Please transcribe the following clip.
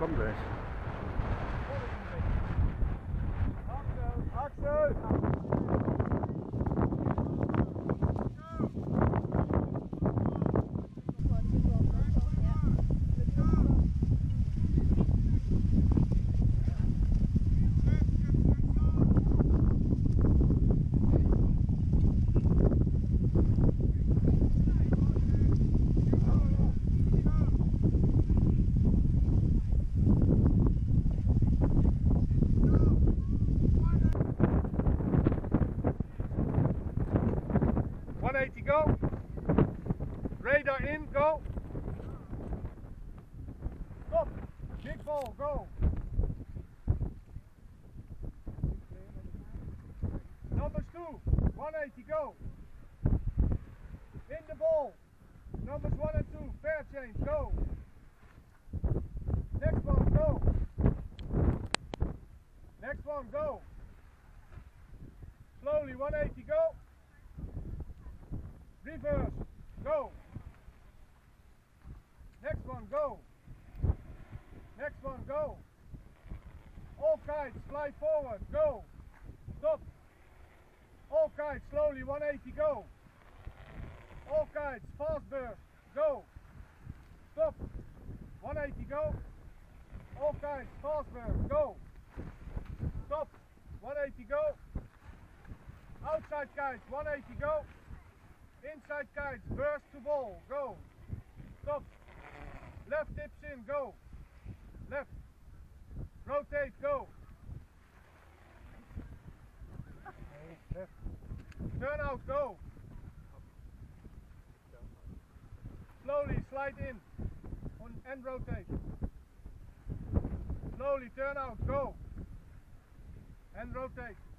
komt eens. Axel! Go. Radar in, go. Stop. Big ball, go. Numbers 2, 180, go. In the ball. Numbers 1 and 2, fair change, go. Next one, go. Next one, go. Slowly, 180, go. Reverse, go. Next one, go. Next one, go. All kites, fly forward, go. Stop. All kites, slowly, 180, go. All kites, fast burst, go. Stop. 180, go. All kites, fast burst, go. Stop. 180, go. Outside kites, 180, go. Inside kites, burst to ball, go. Stop. Left tips in, go. Left. Rotate, go. Left. Turn out, go. Slowly slide in and rotate. Slowly turn out, go. And rotate.